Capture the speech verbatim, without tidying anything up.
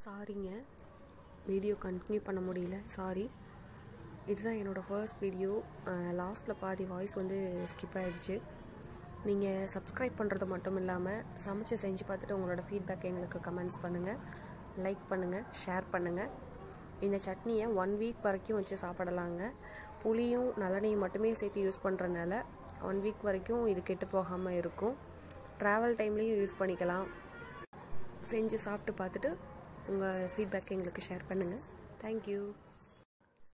சாரிங்க, video continue பண்ண முடியல, சாரி. இதுதான் என்னோடய ஃபர்ஸ்ட் வீடியோ. லாஸ்ட்டில் பாதி வாய்ஸ் வந்து ஸ்கிப் ஆகிடுச்சு. நீங்கள் சப்ஸ்கிரைப் பண்ணுறது மட்டும் இல்லாமல் சமைச்சு செஞ்சு பார்த்துட்டு உங்களோட ஃபீட்பேக் எங்களுக்கு கமெண்ட்ஸ் பண்ணுங்கள், லைக் பண்ணுங்கள், ஷேர் பண்ணுங்கள். இந்த சட்னியை ஒன் வீக் வரைக்கும் வச்சு சாப்பிடலாங்க. புளியும் நல்லெண்ணையும் மட்டுமே சேர்த்து யூஸ் பண்ணுறதுனால ஒன் வீக் வரைக்கும் இது கெட்டு போகாமல் இருக்கும். ட்ராவல் டைம்லேயும் யூஸ் பண்ணிக்கலாம். செஞ்சு சாப்பிட்டு பார்த்துட்டு உங்கள் ஃபீட்பேக் எங்களுக்கு ஷேர் பண்ணுங்கள். தேங்க்யூ.